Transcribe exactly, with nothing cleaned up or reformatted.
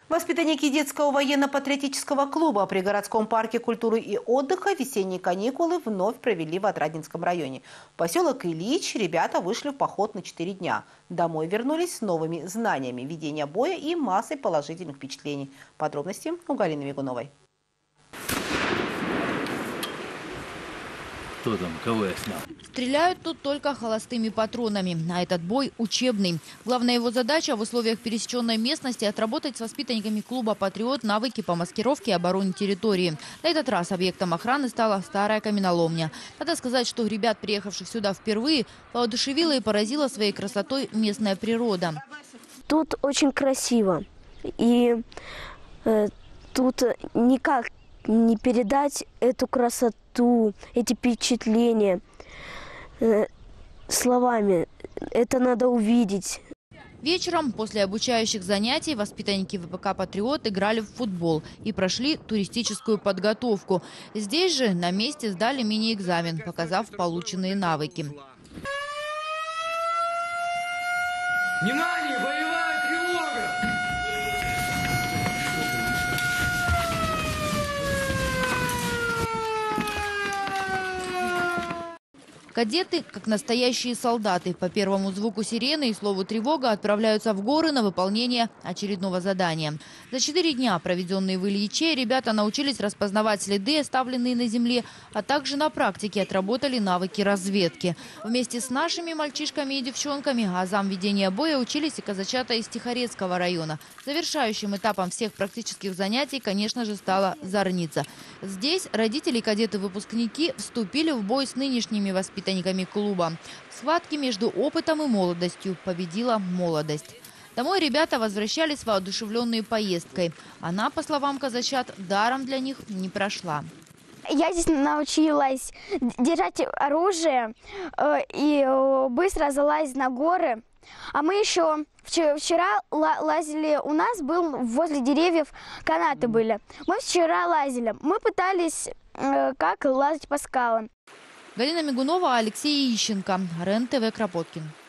Воспитанники детского военно-патриотического клуба при городском парке культуры и отдыха весенние каникулы вновь провели в Отрадненском районе. В поселок Ильич ребята вышли в поход на четыре дня. Домой вернулись с новыми знаниями ведения боя и массой положительных впечатлений. Подробности у Галины Мигуновой. Кто там? Кого я снял? Стреляют тут только холостыми патронами. А этот бой учебный. Главная его задача в условиях пересеченной местности отработать с воспитанниками клуба «Патриот» навыки по маскировке и обороне территории. На этот раз объектом охраны стала старая каменоломня. Надо сказать, что ребят, приехавших сюда впервые, воодушевила и поразила своей красотой местная природа. Тут очень красиво. И э, тут никак не передать эту красоту, эти впечатления э, словами. Это надо увидеть. Вечером после обучающих занятий воспитанники ВПК «Патриот» играли в футбол и прошли туристическую подготовку. Здесь же на месте сдали мини-экзамен, показав полученные навыки. Внимание! Боевая тревога! Кадеты, как настоящие солдаты, по первому звуку сирены и слову «тревога» отправляются в горы на выполнение очередного задания. За четыре дня, проведенные в Ильиче, ребята научились распознавать следы, оставленные на земле, а также на практике отработали навыки разведки. Вместе с нашими мальчишками и девчонками азам ведения боя учились и казачата из Тихорецкого района. Завершающим этапом всех практических занятий, конечно же, стала зорница. Здесь родители и кадеты-выпускники вступили в бой с нынешними воспитанниками клуба. В схватке между опытом и молодостью победила молодость. Домой ребята возвращались воодушевленные поездкой. Она, по словам казачат, даром для них не прошла. Я здесь научилась держать оружие э, и э, быстро залазить на горы. А мы еще вчера лазили, у нас был возле деревьев канаты были. Мы вчера лазили, мы пытались э, как лазить по скалам. Галина Мигунова, Алексей Ищенко, РЕН-ТВ, Кропоткин.